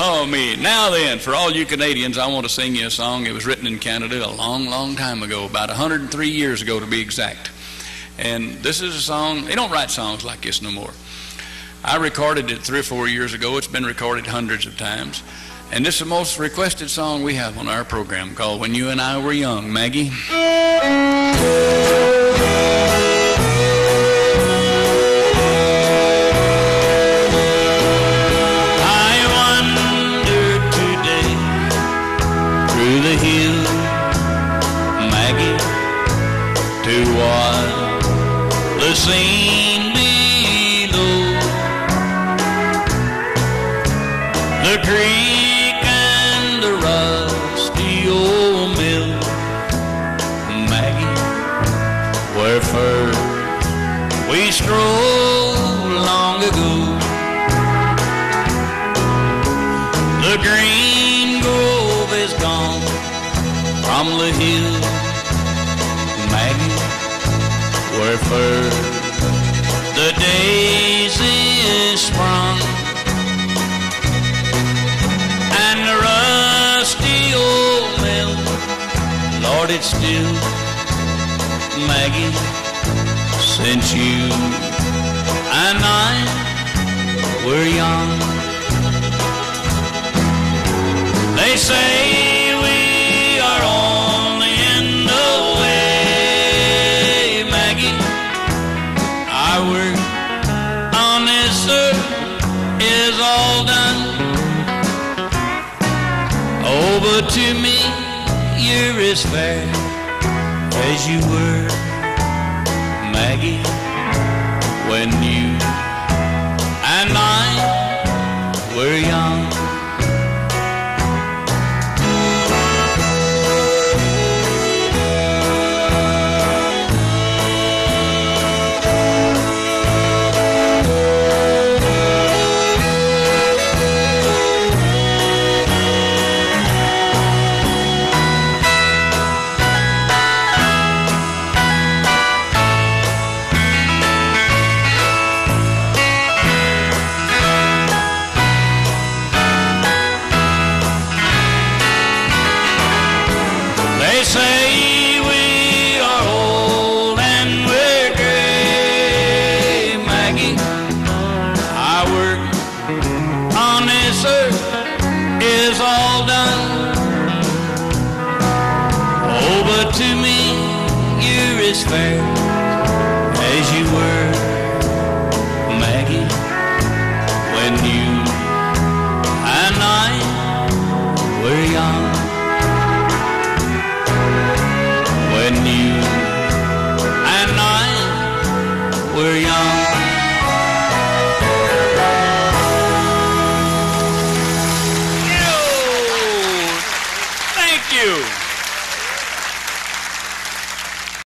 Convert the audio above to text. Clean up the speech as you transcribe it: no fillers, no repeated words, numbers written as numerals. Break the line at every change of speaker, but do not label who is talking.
Oh, me. Now then, for all you Canadians, I want to sing you a song. It was written in Canada a long, long time ago, about 103 years ago to be exact. And this is a song, they don't write songs like this no more. I recorded it 3 or 4 years ago. It's been recorded hundreds of times. And this is the most requested song we have on our program, called When You and I Were Young. Maggie?
The scene below, the creek and the rusty old mill, Maggie, where first we strolled long ago. The green grove is gone from the hill, Maggie, where first the daisy is sprung, and the rusty old mill, Lord, it's still, Maggie, since you and I were young. They say we are only in the way, Maggie. Our work on this earth is all done. Oh, but to me you're as fair as you were, Maggie, when you and I were young. They say we are old and we're gray, Maggie. Our work on this earth is all done. Oh, but to me you're as fair as you were, Maggie, when you and I were young. When you and I were young.
Thank you.